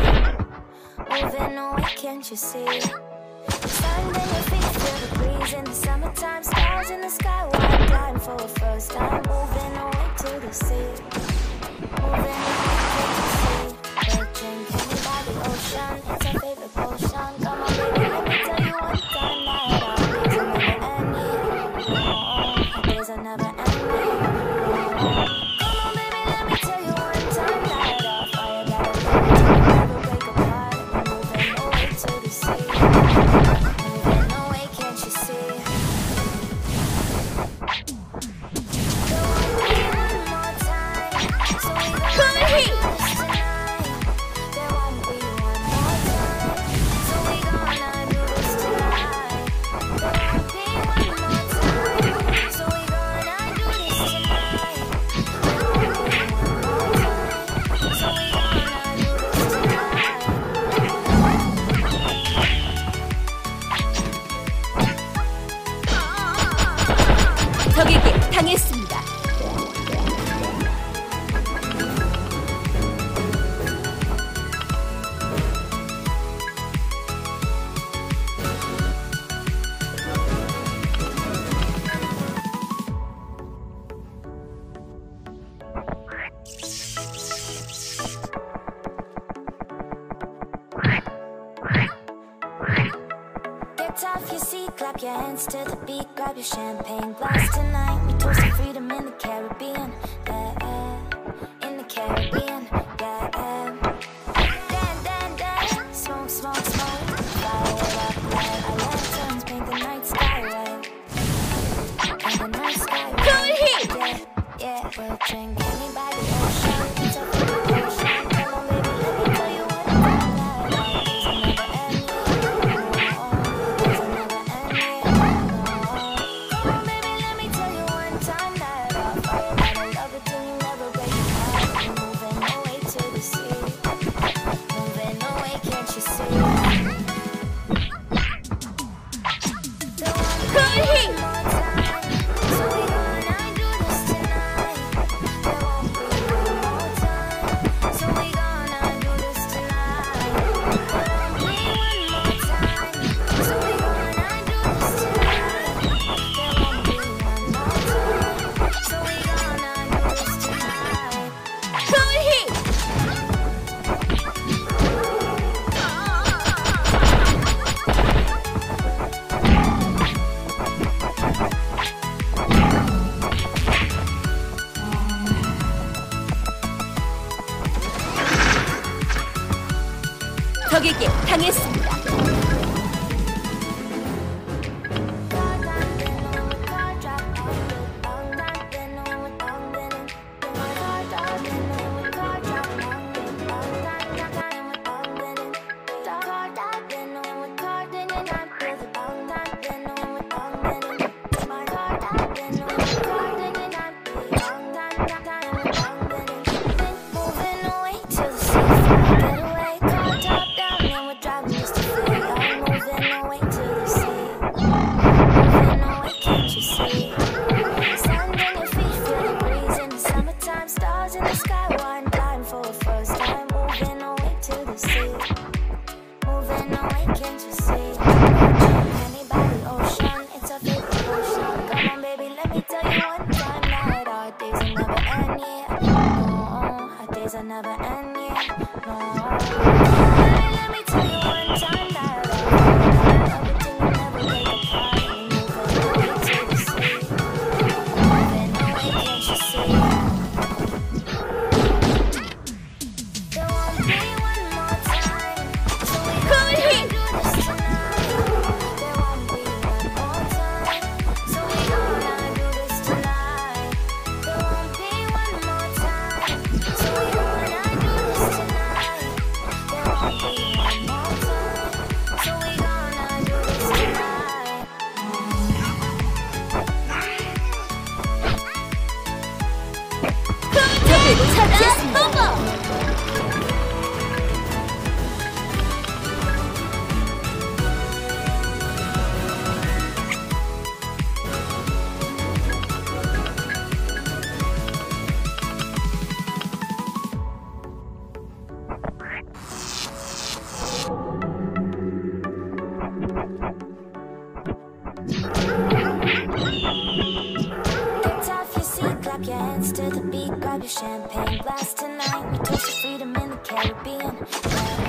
Moving away, can't you see? Sand in your feet, feel the breeze in the summertime. Stars in the sky, white line for the first time. Moving away to the sea. Moving away, can't you see? We'll drink honey by the ocean. It's our favorite potion. Come on, baby, let me tell you one time that our days are never ending. Our days are never ending. Come on, baby, let me tell you one time that our fire got a never break apart. Moving away to the sea. Moving away, can't you see? There won't be one more time, so we gonna do this tonight. There won't be one more time, so we gonna do this tonight. There won't be one more time, so we gonna do this tonight. There won't be one more time, so we gonna do this tonight. 적에게 당했습니다. Get off your seat, clap your hands to the beat, grab your champagne glass tonight. We toast to freedom in the Caribbean, yeah, in the Caribbean, yeah. Dan, dan, dan, smoke, smoke, smoke. Fire up, light our lanterns, paint the night sky red. Paint the night sky red, yeah, yeah. We'll drink honey by the ocean, it's a favorite potion. Come on, baby, let me tell you one time that our days are never ending. 적에게 당했습니다. Time champagne glass tonight. We toast to freedom in the Caribbean. Yeah.